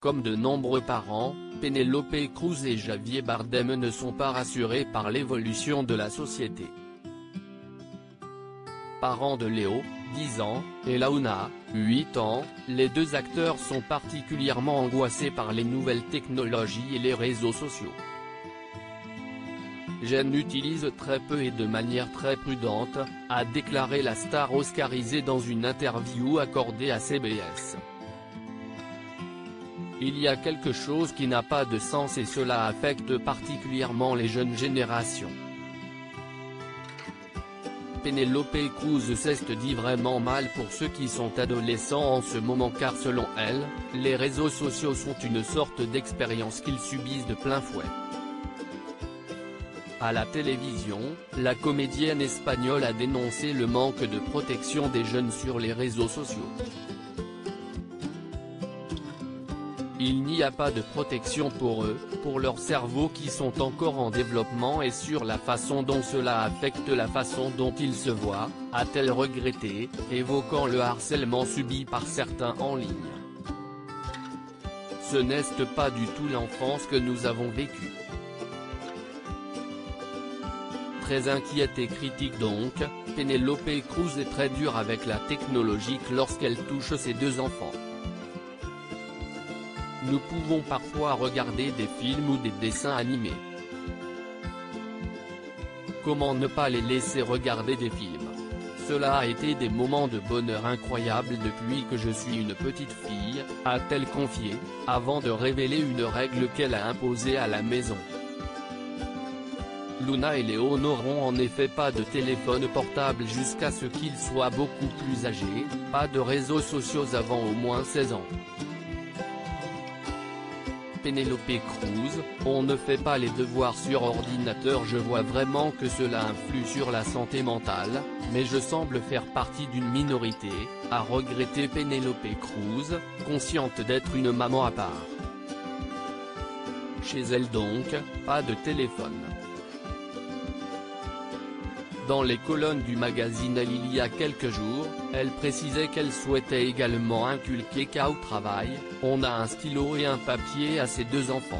Comme de nombreux parents, Penélope Cruz et Javier Bardem ne sont pas rassurés par l'évolution de la société. Parents de Léo, 10 ans, et Launa, 8 ans, les deux acteurs sont particulièrement angoissés par les nouvelles technologies et les réseaux sociaux. Jen utilise très peu et de manière très prudente, a déclaré la star oscarisée dans une interview accordée à CBS. Il y a quelque chose qui n'a pas de sens et cela affecte particulièrement les jeunes générations. Penélope Cruz s'est dit vraiment mal pour ceux qui sont adolescents en ce moment car selon elle, les réseaux sociaux sont une sorte d'expérience qu'ils subissent de plein fouet. À la télévision, la comédienne espagnole a dénoncé le manque de protection des jeunes sur les réseaux sociaux. Il n'y a pas de protection pour eux, pour leurs cerveaux qui sont encore en développement et sur la façon dont cela affecte la façon dont ils se voient, a-t-elle regretté, évoquant le harcèlement subi par certains en ligne. Ce n'est pas du tout l'enfance que nous avons vécue. Très inquiète et critique donc, Penélope Cruz est très dure avec la technologie lorsqu'elle touche ses deux enfants. Nous pouvons parfois regarder des films ou des dessins animés. Comment ne pas les laisser regarder des films? Cela a été des moments de bonheur incroyables depuis que je suis une petite fille, a-t-elle confié, avant de révéler une règle qu'elle a imposée à la maison. Luna et Léo n'auront en effet pas de téléphone portable jusqu'à ce qu'ils soient beaucoup plus âgés, pas de réseaux sociaux avant au moins 16 ans. Penélope Cruz, on ne fait pas les devoirs sur ordinateur. Je vois vraiment que cela influe sur la santé mentale, mais je semble faire partie d'une minorité, a regretté Penélope Cruz, consciente d'être une maman à part. Chez elle donc, pas de téléphone. Dans les colonnes du magazine Elle il y a quelques jours, elle précisait qu'elle souhaitait également inculquer qu'au travail, on a un stylo et un papier à ses deux enfants.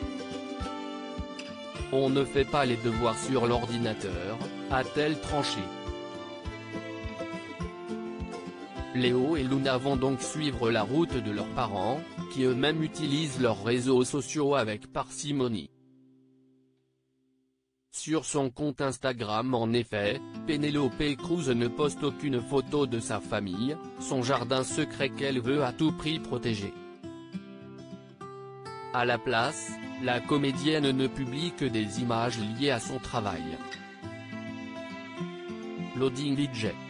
On ne fait pas les devoirs sur l'ordinateur, a-t-elle tranché. Léo et Luna vont donc suivre la route de leurs parents, qui eux-mêmes utilisent leurs réseaux sociaux avec parcimonie. Sur son compte Instagram en effet, Penélope Cruz ne poste aucune photo de sa famille, son jardin secret qu'elle veut à tout prix protéger. À la place, la comédienne ne publie que des images liées à son travail. Loading DJ.